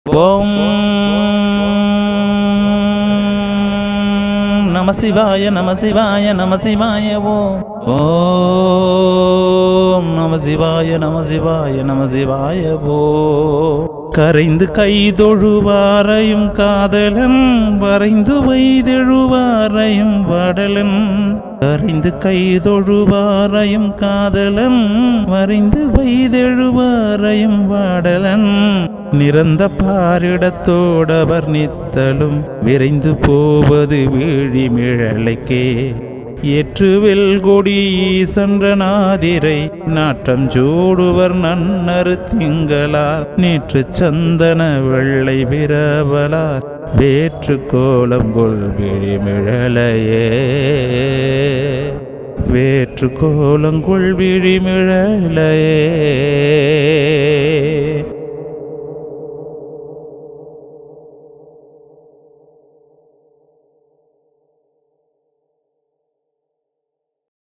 ஓம் நம சிவாய நம சிவாய நம சிவாய ஓம் நம சிவாய நம சிவாய நம சிவாய கரைந்து கைதொழுவாரையும் காதலன் வரைந்து வைதெழுவாரையும் வடலன் கரைந்து கைதொழுவாரையும் காதலன் வரைந்து வைதெழுவாரையும் வடலன் நிறந்த பாரிடத்தோடவர் நித்தலும் விரைந்து போவது வீழிமிழலைக்கே ஏற்றுவெல் கொடி ஈசன்றநாதிரை நாட்டம் ஜோடுவர் நன்னறு திங்களார் நேற்று சந்தன வெள்ளை விரவலார் வேற்று கோலங்கொள் விழிமிழலையே வேற்று கோலங்கொள் விழிமிழலையே